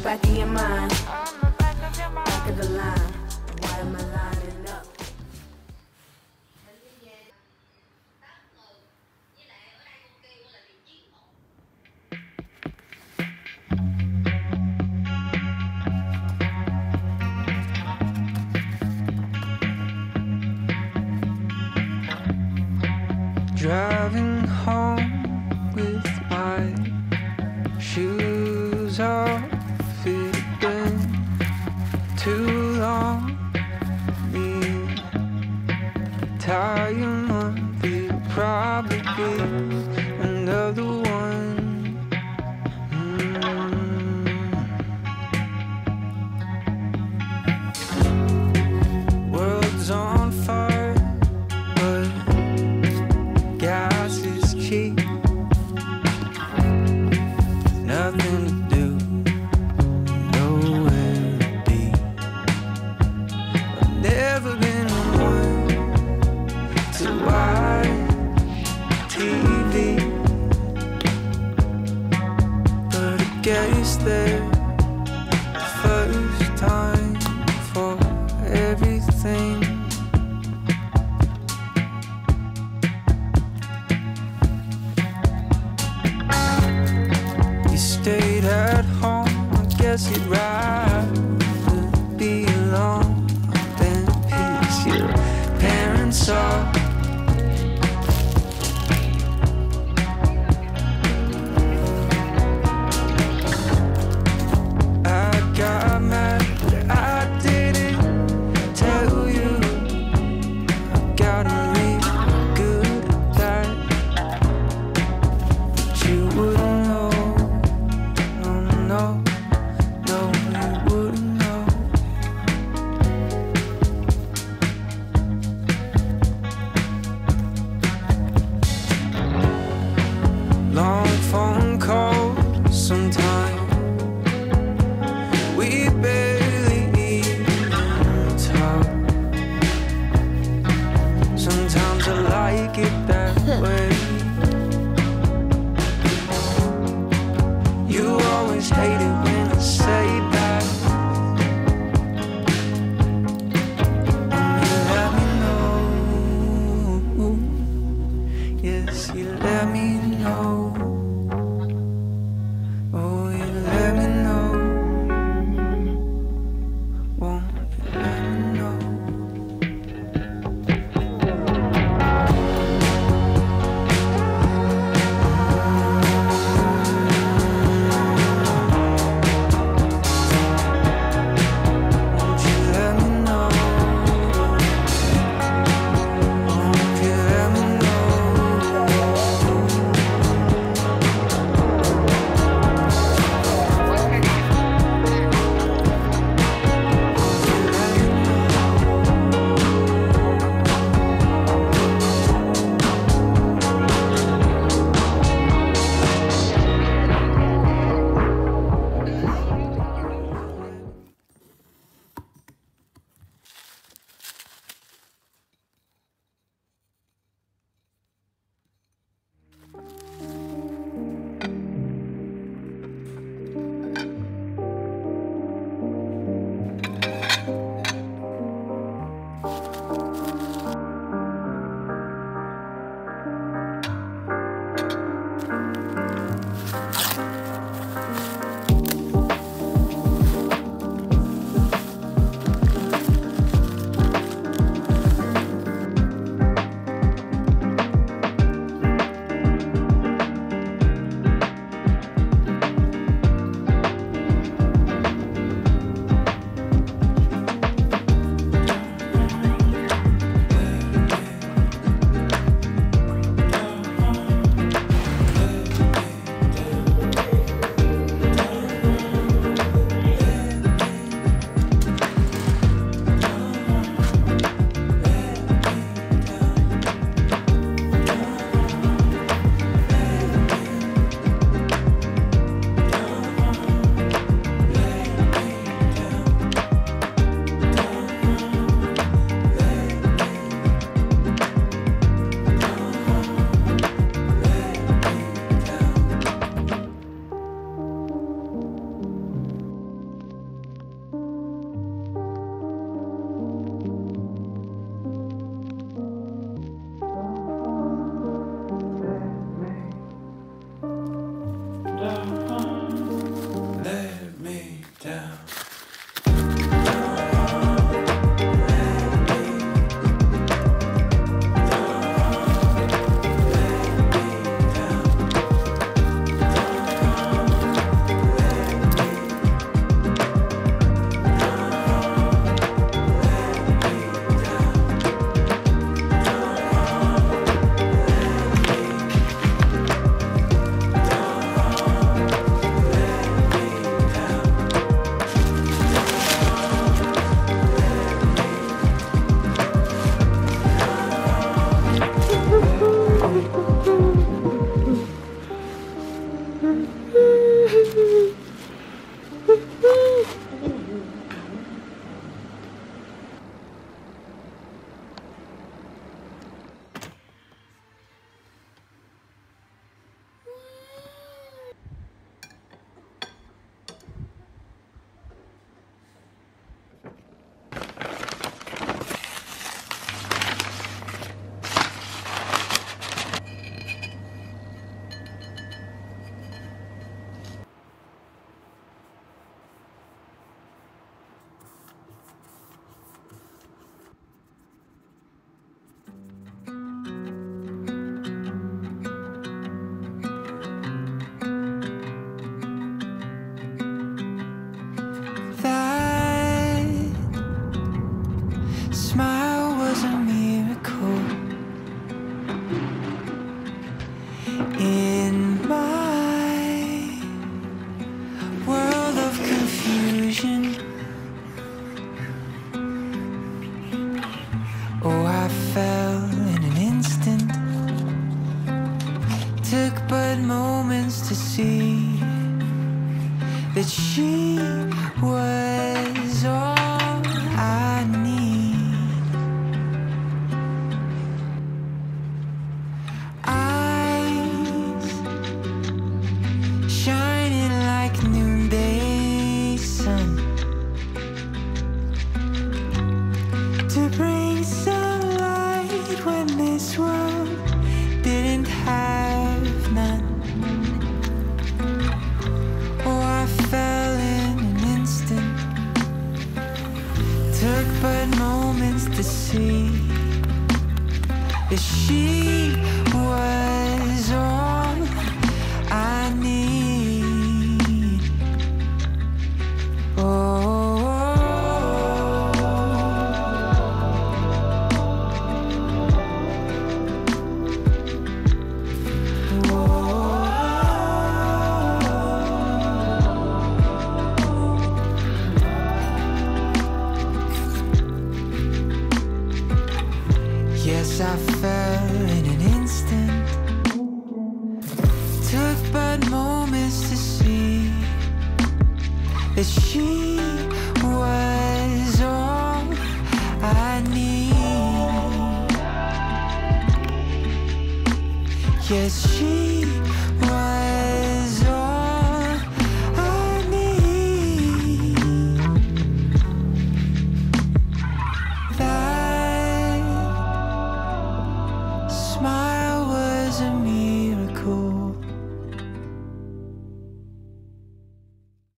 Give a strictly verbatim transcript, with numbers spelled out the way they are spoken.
back of your mind, back of the line. Why am I lining up? Driving home with my shoes off, it had been too long. The entire month, it'll probably be another one. Mm. World's on fire, but gas is cheap. Nothing to do, nowhere to be. I've never been one to watch T V, but I guess they're the first time for everything. Stayed at home, I guess you'd rather be alone than piss your parents off. I got mad that I didn't tell you. I gotten real good at that, but you wouldn't know. No, no, you down. Smile was a miracle in my world of confusion. Oh, I fell in an instant. Took but moments to see that she was all I need. Eyes shining like noonday sun to bring sunlight when this world didn't have none. Oh, I fell in an instant. Took but moments to see that she was all I need. Oh, yes, I fell in an instant. Took but moments to see that she was all I need. Yes, she